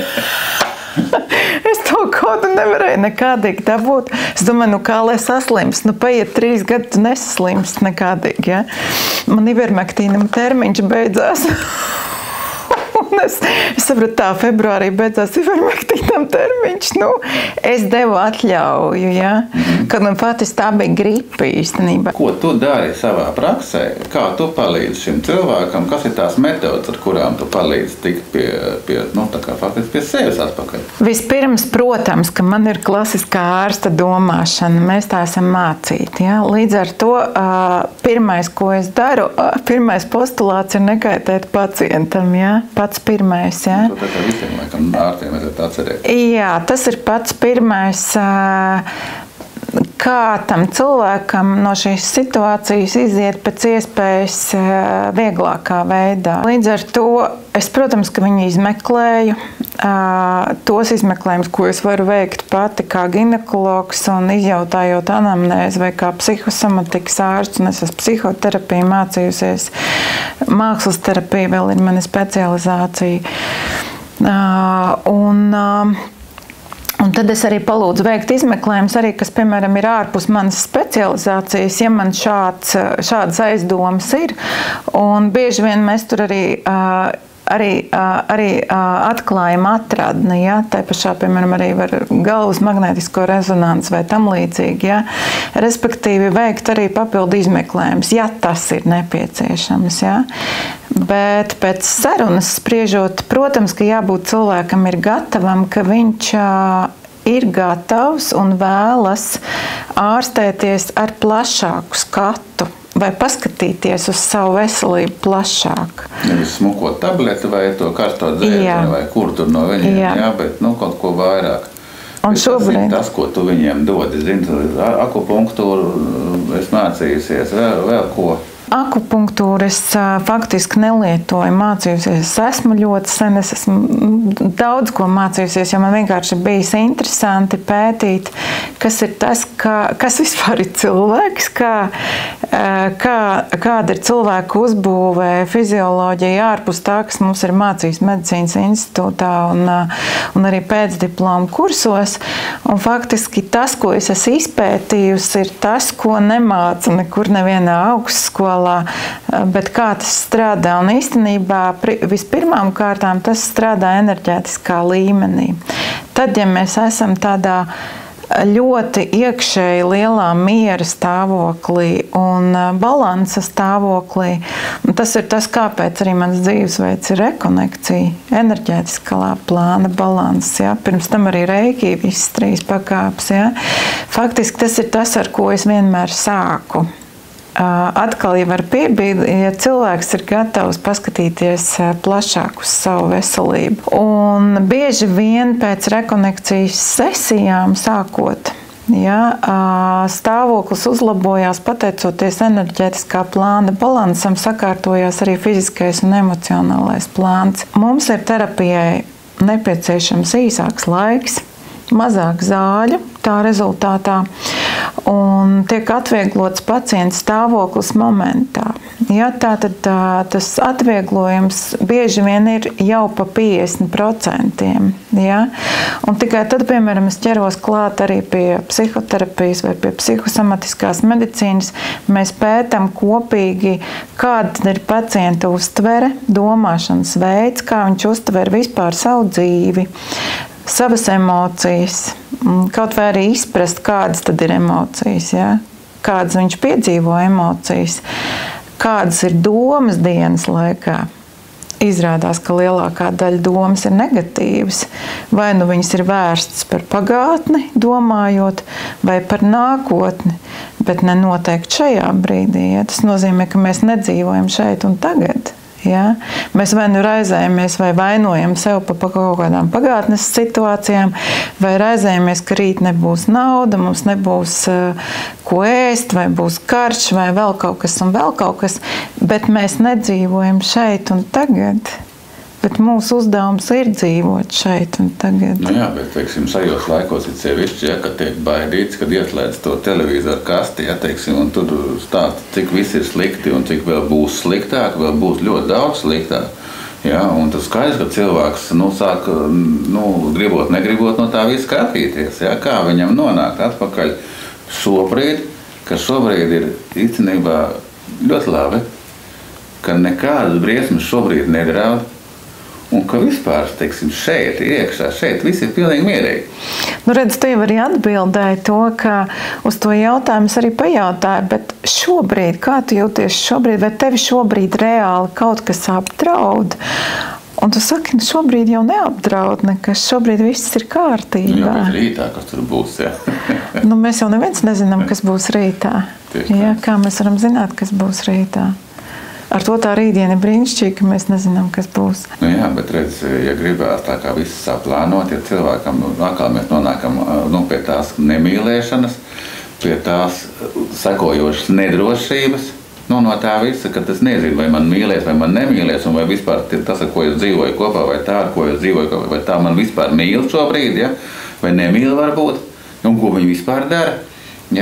Es to kaut kā nevarēju nekādīgi dabūt. Es domāju, nu kā lai saslimst? Nu paiet trīs gadi, tu nesaslimst nekādīgi, ja? Man ivermektīnam termiņš beidzās. Un es, es sapratu, tā februārī beidzās ivermektīnam termiņš. Nu, es devu atļauju, ja? Mm-hmm. Kad man patiesi tā bija gripa īstenībā. Ko tu dari savā praksē? Kā tu palīdzi šim cilvēkam? Kas ir tās metodas, ar kurām tu palīdzi tikt pie, pie, nu, tā kā faktiski pie sevis atpakaļ? Vispirms, protams, ka man ir klasiskā ārsta domāšana. Mēs tā esam mācīti. Ja? Līdz ar to pirmais, ko es daru, pirmais postulāts ir nekaitēt pacientam. Ja? Pats pirmais. Ja? To tā kā visiem laikam ārstiem vajadzētu atcerēt. Jā, tas ir pats pirmais. Kā tam cilvēkam no šīs situācijas iziet pēc iespējas vieglākā veidā. Līdz ar to es, protams, ka viņu izmeklēju. Tos izmeklējumus, ko es varu veikt pati kā ginekologs un izjautājot anamnēzi vai kā psihosomatikas ārsts, un es esmu psihoterapiju mācījusies. Mākslas terapija vēl ir mana specializācija. Un Un tad es arī palūdzu veikt izmeklējumus, arī, kas, piemēram, ir ārpus manas specializācijas, ja man šāds, šādas aizdomas ir. Un bieži vien mēs tur arī uh, Arī, arī atklājuma atradne, ja? Tā pašā, piemēram, arī var galvas magnētisko rezonanci vai tam līdzīgi, ja? Respektīvi veikt arī papildu izmeklējumus, ja tas ir nepieciešams, ja? Bet pēc sarunas spriežot, protams, ka jābūt cilvēkam ir gatavam, ka viņš ir gatavs un vēlas ārstēties ar plašāku skatu. Vai paskatīties uz savu veselību plašāk. Nevis smukot tableti vai to karsto dzērienu vai kur tur no viņiem, jā, jā bet nu, kaut ko vairāk. Un šobrīd... Tas, ko tu viņiem dod, es zinu, akupunktūru es mācījusies, vēl, vēl ko. Akupunktūru es faktiski nelietoju, mācījusies. Es esmu ļoti sen, es esmu daudz ko mācījusies, jo man vienkārši bijis interesanti pētīt, kas ir tas, kā, kas vispār ir cilvēks, kā, kā, kāda ir cilvēka uzbūve, fizioloģija ārpus tā, kas mums ir mācījis medicīnas institūtā un, un arī pēcdiplomu kursos. Un faktiski tas, ko es esmu izpētījusi, ir tas, ko nemāca nekur nevienā augstskolā. Bet kā tas strādā? Un īstenībā vispirmām kārtām tas strādā enerģētiskā līmenī. Tad, ja mēs esam tādā ļoti iekšēji lielā miera stāvoklī un balansa stāvoklī, un tas ir tas, kāpēc arī mans dzīvesveids ir rekonekcija, enerģētiskā plāna balanss. Ja? Pirms tam arī reiki, visas trīs pakāpes. Ja? Faktiski tas ir tas, ar ko es vienmēr sāku. Atkal jau var piebilst, ja cilvēks ir gatavs paskatīties plašāk uz savu veselību. Un bieži vien pēc rekonekcijas sesijām sākot, ja, stāvoklis uzlabojās pateicoties enerģētiskā plāna balansam, sakārtojās arī fiziskais un emocionālais plāns. Mums ir terapijai nepieciešams īsāks laiks, mazāk zāļu tā rezultātā un tiek atvieglots pacienta stāvoklis momentā. Ja, tātad tā, tas atvieglojums bieži vien ir jau pa piecdesmit procentiem. Ja? Un tikai tad, piemēram, es ķeros klāt arī pie psihoterapijas vai pie psihosomatiskās medicīnas, mēs pētam kopīgi, kāda ir pacienta uztvere, domāšanas veids, kā viņš uztver vispār savu dzīvi, savas emocijas, kaut vai arī izprast, kādas tad ir emocijas, ja? Kādas viņš piedzīvo emocijas, kādas ir domas dienas laikā. Izrādās, ka lielākā daļa domas ir negatīvas, vai nu viņas ir vērstas par pagātni, domājot, vai par nākotni, bet ne noteikti šajā brīdī. Ja? Tas nozīmē, ka mēs nedzīvojam šeit un tagad. Ja? Mēs vai nu raizējamies, vai vainojam sev par kaut kādām pagātnes situācijām, vai raizējamies, ka rīt nebūs nauda, mums nebūs uh, ko ēst, vai būs karš, vai vēl kaut kas un vēl kaut kas, bet mēs nedzīvojam šeit un tagad. Bet mūsu uzdevums ir dzīvot šeit un tagad. Nu jā, bet, teiksim, sajos laikos ir sevišķi, ja, kad tiek baidīts, kad ieslēdz to televizoru kasti, ja, teiksim, un tur stāsta, cik viss ir slikti un cik vēl būs sliktāk, vēl būs ļoti daudz sliktāk. Ja, un tas skaidrs, ka cilvēks, nu, sāk, nu, gribot, negribot no tā visu skatīties, ja, kā viņam nonākt atpakaļ šobrīd, ka šobrīd ir īstenībā ļoti labi, ka nekādas briesmas šobrīd nedraud, un ka vispār, teiksim, šeit, iekšā, šeit viss ir pilnīgi mierīgi. Nu, redz, tu jau arī atbildēji to, ka uz to jautājumu es arī pajautāju, bet šobrīd, kā tu jūties šobrīd, vai tevi šobrīd reāli kaut kas apdraud? Un tu saki, nu šobrīd jau neapdraud nekas, šobrīd viss ir kārtībā. Nu, jau bet rītā, kas tur būs, jā. Nu, mēs jau neviens nezinām, kas būs rītā. Jā, kā mēs varam zināt, kas būs rītā? Ar to tā rītdiena ir brīnišķīga, ka mēs nezinām, kas būs. Nu jā, bet redz, ja gribās tā kā visu saplānot, ja cilvēkam, atkal mēs nonākam nu, pie tās nemīlēšanas, pie tās sekojošas nedrošības, nu, no tā visa, ka tas nezinu, vai man mīlēs, vai man nemīlēs, un vai vispār tas, ar ko es dzīvoju kopā, vai tā, ar ko es dzīvoju kopā, vai tā man vispār mīl šobrīd, ja? Vai nemīl varbūt, un ko viņi vispār dara. Ja?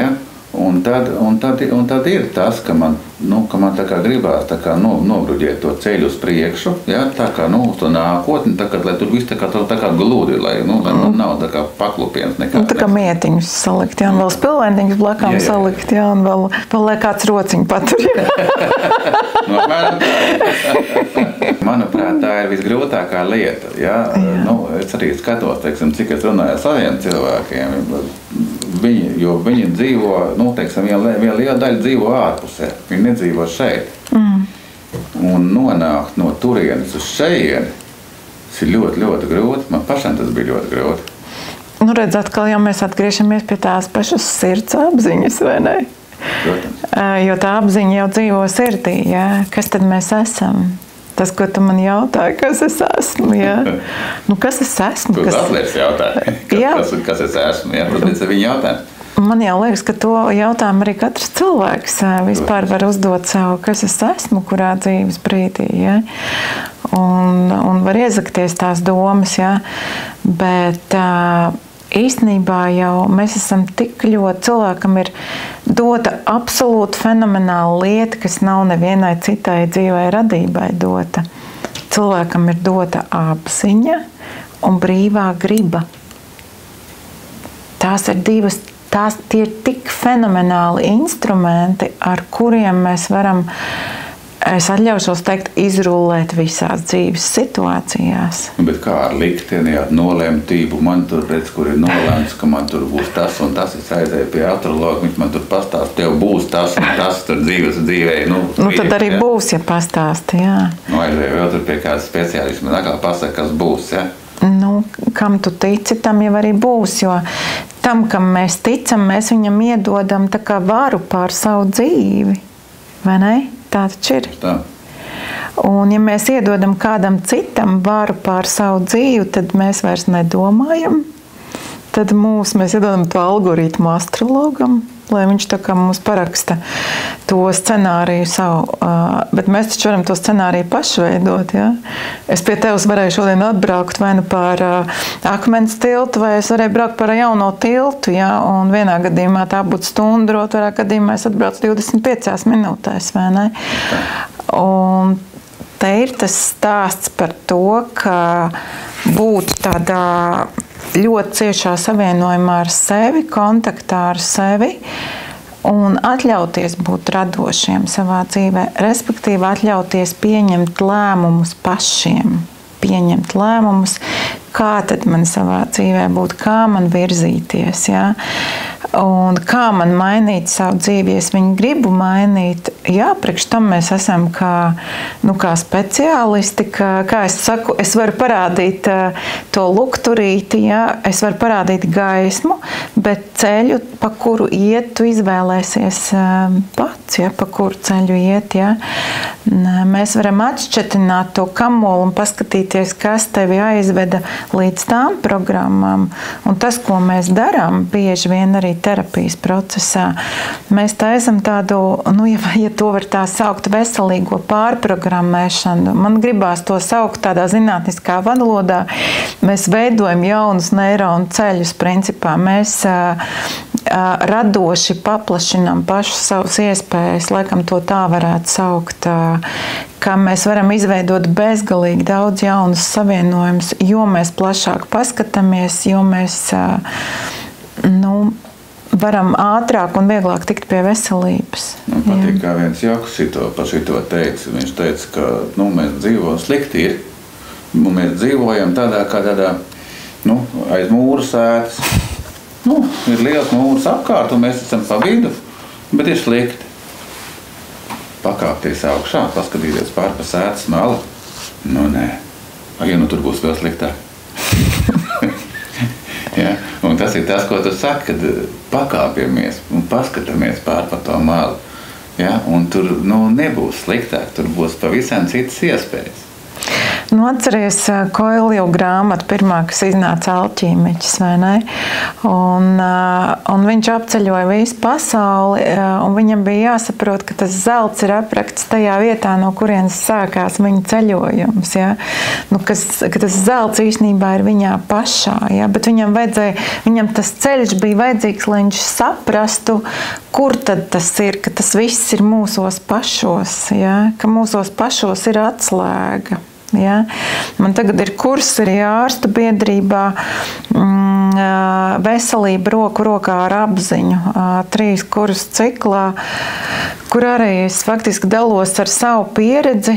Un tad, un, tad, un tad ir tas, ka man, nu, ka man tā kā gribās tā kā no, nobruģēt to ceļu uz priekšu, ja, tā kā nu, uz to nākotni, tā kā, lai tur viss tā kā, tā kā gludi, lai, nu, lai mm. nav tā kā paklupiens nekā. Nu, tā kā mietiņus salikt, jā, un vēl spilventiņus blakām jā, jā, jā. salikt, jā, un vēl, vēl lai kāds rociņu patur. No, manuprāt, tā ir visgrūtākā lieta, ja. Nu, es arī skatos, teiksim, cik es runāju ar saviem cilvēkiem, viņi, jo viņi dzīvo, nu, teiksim, viena, viena liela daļa dzīvo ārpusē, viņi nedzīvo šeit. Mm. Un nonākt no turienes uz šejieni, tas ir ļoti, ļoti grūti. Man pašam tas bija ļoti grūti. Nu, redz, atkal jau mēs atgriežamies pie tās pašas sirds apziņas, vai ne? Protams. Jo tā apziņa jau dzīvo sirdī, jā. Kas tad mēs esam? Tas, ko tu man jautāji, kas es esmu, jā. Nu, kas es esmu? Tu kas... atliekas jautāji, kas, kas es esmu, jā. Tas ir viņa jautājums. Man jau liekas, ka to jautājumu arī katrs cilvēks vispār var uzdot sev, kas es esmu, kurā dzīves brīdī, jā. Un, un var iezakties tās domas, jā. Bet īstenībā jau mēs esam tik ļoti, cilvēkam ir dota absolūti fenomenāla lieta, kas nav nevienai citai dzīvai radībai dota. Cilvēkam ir dota apziņa un brīvā griba. Tās ir divas, tās tie ir tik fenomenāli instrumenti, ar kuriem mēs varam, es atļaušos teikt, izrullēt visās dzīves situācijās. Bet kā ar likteni, ar nolemtību, man tur redz, kur ir nolēmts, ka man tur būs tas un tas, es aizēju pie astrologa, viņš man tur pastāst, tev būs tas un tas, tur dzīves dzīvē. Nu, nu tad arī jā. Būs, ja pastāsti, jā. Nu, aizēju vēl tur pie kādas speciālisti, man atkal pasaka, kas būs, jā. Nu, kam tu tici, tam jau arī būs, jo tam, kam mēs ticam, mēs viņam iedodam tā kā varu pār savu dzīvi, vai ne? Tā taču ir. Tā. Un ja mēs iedodam kādam citam varu pār savu dzīvi, tad mēs vairs nedomājam. Tad mūs, mēs iedodam to algoritmu astrologam, lai viņš tā kā mums paraksta to scenāriju savu. Bet mēs taču varam to scenāriju paši veidot. Ja? Es pie tevis varēju šodien atbraukt vai nu par akmens tiltu, vai es varēju braukt par jauno tiltu. Ja? Un vienā gadījumā tā būtu stunda, otrā gadījumā es atbraucu divdesmit piecās minūtēs. Vai ne? Un te ir tas stāsts par to, ka būt tādā ļoti ciešā savienojumā ar sevi, kontaktā ar sevi un atļauties būt radošiem savā dzīvē, respektīvi atļauties pieņemt lēmumus pašiem, pieņemt lēmumus, kā tad man savā dzīvē būt, kā man virzīties, ja? Un kā man mainīt savu dzīvi, ja es viņu gribu mainīt. Jā, priekš tam mēs esam kā, nu, kā speciālisti, kā, kā es saku, es varu parādīt uh, to lukturīti, jā, es varu parādīt gaismu, bet ceļu, pa kuru iet, tu izvēlēsies uh, pats, jā, pa kuru ceļu iet, jā. Mēs varam atšķetināt to kamolu un paskatīties, kas tevi aizveda līdz tām programmām. Un tas, ko mēs darām, bieži vien arī terapijas procesā, mēs taisam tādu, nu, ja, ja to var tā saukt, veselīgo pārprogrammēšanu. Man gribās to saukt tādā zinātniskā valodā. Mēs veidojam jaunus neironu ceļus, principā. Mēs uh, uh, radoši paplašinām pašu savus iespējas, laikam to tā varētu saukt, uh, ka mēs varam izveidot bezgalīgi daudz jaunus savienojumus, jo mēs plašāk paskatāmies, jo mēs, uh, nu, varam ātrāk un vieglāk tikt pie veselības. Man patīk, kā viens Jakus šito, pa šito teica. Viņš teica, ka nu, mēs dzīvojam slikti ir. Mēs dzīvojam tādā kā tādā, nu, aiz mūru sētas. Nu, ir liels mūrs apkārt un mēs esam pa vidu, bet ir slikti. Pakāpties augšā, paskatīties pār pa sētas malu. Nu, nē. Ja nu tur būs vēl sliktāk. Ja? Un tas ir tas, ko tu saki, kad pakāpjamies un paskatāmies pār pa to malu. Ja? Un tur nu, nebūs sliktāk, tur būs pavisam citas iespējas. Nu, atceries Koelju grāmatu pirmā, kas iznāca Alķīmiķis, vai ne? Un, un viņš apceļoja visu pasauli, un viņam bija jāsaprot, ka tas zelts ir aprakts tajā vietā, no kurienes sākās viņa ceļojums. Ja? Nu, kas, ka tas zelts īstenībā ir viņā pašā, ja? Bet viņam, vajadzēja, viņam tas ceļš bija vajadzīgs, lai viņš saprastu, kur tad tas ir, ka tas viss ir mūsos pašos, ja? Ka mūsos pašos ir atslēga. Ja? Man tagad ir kurs arī ārstu biedrībā, mm, veselība roku rokā ar apziņu, trīs kursu ciklā, kur arī es faktiski dalos ar savu pieredzi.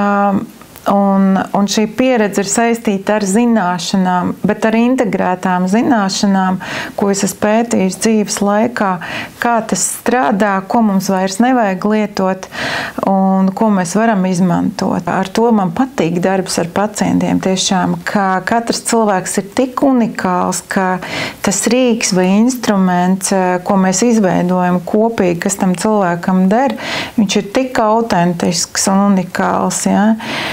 Un, un šī pieredze ir saistīta ar zināšanām, bet ar integrētām zināšanām, ko es esmu pētījis dzīves laikā, kā tas strādā, ko mums vairs nevajag lietot un ko mēs varam izmantot. Ar to man patīk darbs ar pacientiem tiešām, ka katrs cilvēks ir tik unikāls, ka tas rīks vai instruments, ko mēs izveidojam kopīgi, kas tam cilvēkam der, viņš ir tik autentisks un unikāls. Ja?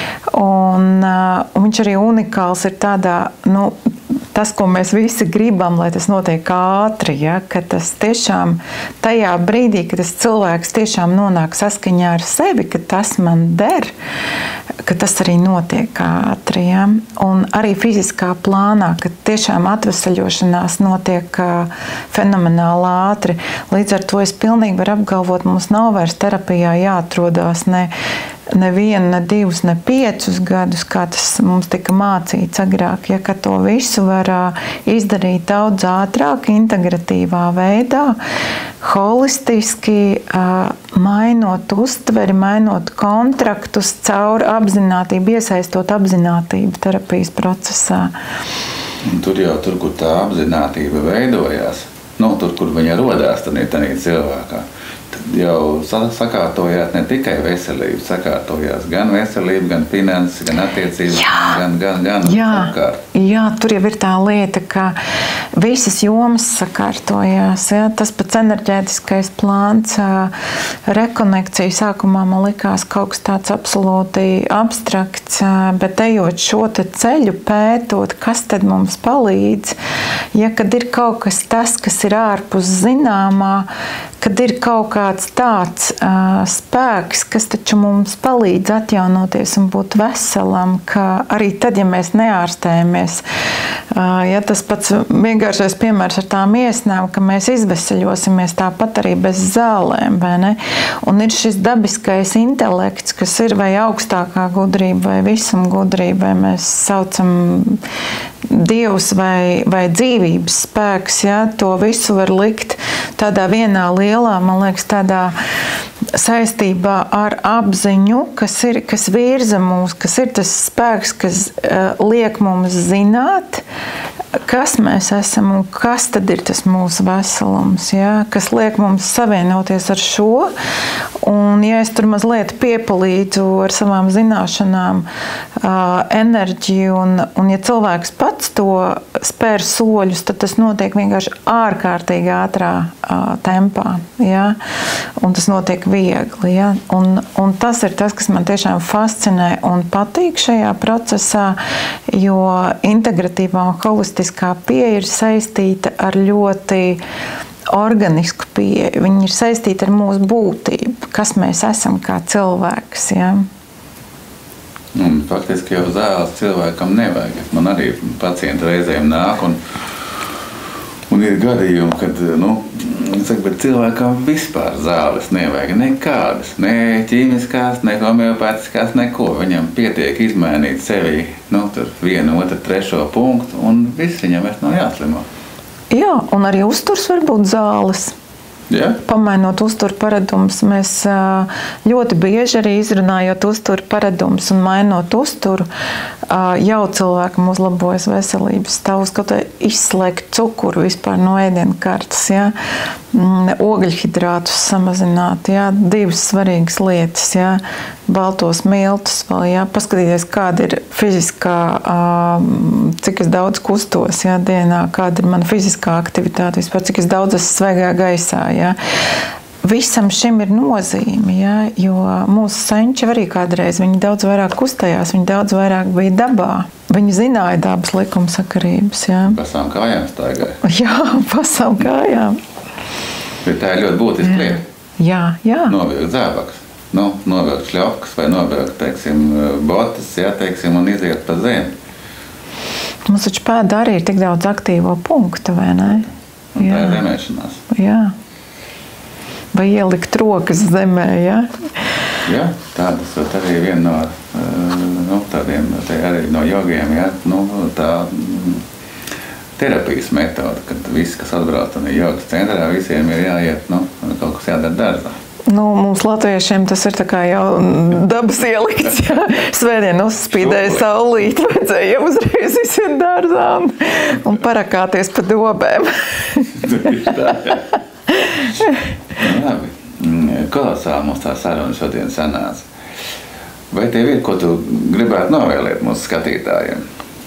Un, un viņš arī unikāls ir tādā, nu, tas, ko mēs visi gribam, lai tas notiek ātri, ja? Ka tas tiešām tajā brīdī, kad tas cilvēks tiešām nonāk saskaņā ar sevi, ka tas man der, ka tas arī notiek ātri. Ja? Un arī fiziskā plānā, ka tiešām atvesaļošanās notiek fenomenāli ātri. Līdz ar to es pilnīgi varu apgalvot, mums nav vairs terapijā jāatrodās ne nevienu, ne divus, ne piecus gadus, kā tas mums tika mācīts agrāk, ja, ka to visu var izdarīt daudz ātrāk, integratīvā veidā, holistiski, mainot uztveri, mainot kontraktus caur apzinātību, iesaistot apzinātību terapijas procesā. Un tur jau tur, kur tā apzinātība veidojās, nu, tur, kur viņa rodās, tad ir tādā cilvēkā. Tad jau sakārtojās ne tikai veselība, sakārtojās gan veselība, gan finanses, gan attiecības, jā, gan, gan, gan jā, jā, tur jau ir tā lieta, ka visas jomas sakārtojās. Ja? Tas pats enerģētiskais plāns, rekonekcija sākumā man likās kaut kas tāds absolūti abstrakts, bet ejot šo te ceļu pētot, kas tad mums palīdz, ja kad ir kaut kas tas, kas ir ārpus zināmā, kad ir kaut kāds tāds uh, spēks, kas taču mums palīdz atjaunoties un būt veselam, ka arī tad, ja mēs neārstējamies, uh, ja tas pats vienkāršais piemērs ar tām iesnām, ka mēs izveseļosimies tāpat arī bez zālēm, vai ne? Un ir šis dabiskais intelekts, kas ir vai augstākā gudrība, vai visuma gudrība, vai mēs saucam Dievs vai, vai dzīvības spēks, ja? To visu var likt tādā vienā lielā, man liekas, tādā saistībā ar apziņu, kas, ir, kas virza mūs, kas ir tas spēks, kas uh, liek mums zināt, kas mēs esam un kas tad ir tas mūsu veselums, ja? Kas liek mums savienoties ar šo. Un, ja es tur mazliet piepalīdzu ar savām zināšanām, uh, enerģiju, un, un ja cilvēks pats to spēr soļus, tad tas notiek vienkārši ārkārtīgi ātrā uh, tempā. Ja? Un tas notiek viegli. Ja? Un, un tas ir tas, kas man tiešām fascinē un patīk šajā procesā, jo integratīvā un holistiskā pieeja ir saistīta ar ļoti organisku pieeju. Viņi ir saistīti ar mūsu būtību, kas mēs esam kā cilvēks. Ja? Un, faktiski jau zāles cilvēkam nevajag. Man arī pacienti reizēm nāk un, un ir gadījumi, kad nu, saka, bet cilvēkam vispār zāles nevajag. Nekādas, ne ķīmiskās, ne homeopātiskās, neko. Viņam pietiek izmainīt sevi nu, tur vienu, otru, trešo punktu un viss viņam vairs nav jāslimo. Jā, un arī uzturs var būt zāles. Ja? Pamainot uzturu paradumus, mēs ļoti bieži arī izrunājot uzturu paradumus un mainot uzturu, jau cilvēkam uzlabojas veselības stāvs, kaut kā izslēgt cukuru vispār no ēdienu kartes, ja? Ogļhidrātus samazināt, ja? Divas svarīgas lietas, ja? Baltos miltus vēl, ja? Paskatīties, kāda ir fiziskā, cik es daudz kustos, ja? Dienā, kāda ir mana fiziskā aktivitāte, vispār, cik es daudz esmu svaigā gaisā. Ja? visam šim ir nozīme, ja? Jo mūsu senči arī kādreiz viņi daudz vairāk kustējās, viņi daudz vairāk bija dabā. Viņi zināja dabas likumsakarības. Ja? Pasām kājām staigāja. Jā, pasām kājām. Bet tā ir ļoti būtiska lieta. Jā, jā. Novilkt zābakus. Nu, novilkt šļopkas vai novilkt, teiksim, botas, jā, teiksim, un iziet pa zemi. Mums taču pēdā arī ir tik daudz aktīvo punktu, vai ne? Un tā ir zemēšanās. Jā. Vai ielikt rokas zemē, jā? Jā, tādas arī viena no, nu, tādiem, arī no jogiem, jā, nu, tā terapijas metode, kad visi, kas atbrauc un ir jogas centrā, visiem ir jāiet, nu, kaut kas jādara dārzā. Nu, mums latviešiem tas ir tā kā jau dabas ielikts, jā. Svētdien uzspīdēja saulīt, vajadzēja jau uzreiz iziet dārzā un, un parakāties pa dobēm. Labi. Kolosāli mums tā saruna šodien sanāca. Vai tev ir, ko tu gribētu novēlēt mūsu skatītājiem?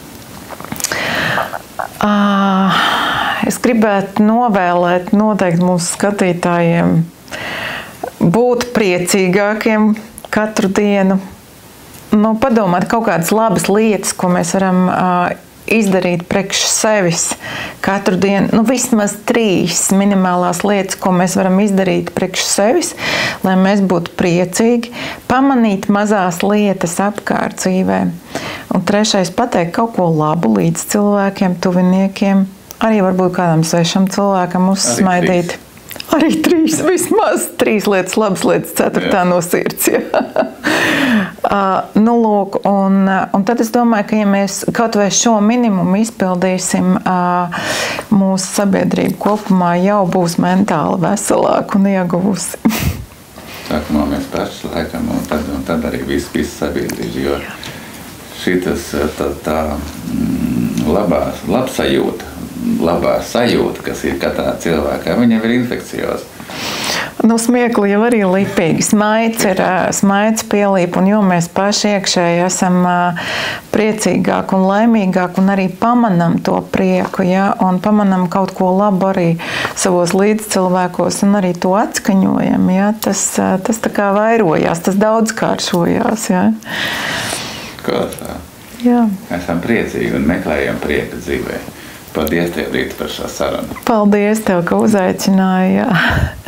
Uh, es gribētu novēlēt noteikti mūsu skatītājiem būt priecīgākiem katru dienu. Nu, padomāt kaut kādas labas lietas, ko mēs varam uh, izdarīt priekš sevis katru dienu. Nu, vismaz trīs minimālās lietas, ko mēs varam izdarīt priekš sevis, lai mēs būtu priecīgi. Pamanīt mazās lietas apkārt dzīvē. Un trešais, pateikt kaut ko labu līdz cilvēkiem, tuviniekiem. Arī varbūt kādam svešam cilvēkam uzsmaidīt. Arī trīs, vismaz trīs lietas, labas lietas, ceturtā no sirds. uh, nu, lūk, un, un tad es domāju, ka ja mēs kaut vai šo minimumu izpildīsim, uh, mūsu sabiedrība kopumā jau būs mentāli veselāka un ieguvusi. Sākumā mēs paši laikam, un tad, un tad arī viss, viss sabiedrība, jo šitas tā, tā mm, labā, labsajūta, labā sajūta, kas ir katrā cilvēkā, viņam ir infekcijos. Nu, smiekli jau arī lipīgi. Smaids ir smaids pielīp, un jo mēs paši iekšēji esam priecīgāki un laimīgāki, un arī pamanam to prieku, ja? Un pamanam kaut ko labu arī savos līdzcilvēkos, un arī to atskaņojam. Ja? Tas, tas tā kā vairojās, tas daudzkāršojās. Ja? Kā tā? Jā. Esam priecīgi un meklējam prieku dzīvē. Paldies tev, Rīta, par šo sarunu. Paldies tev, ka uzaicināji. Jā.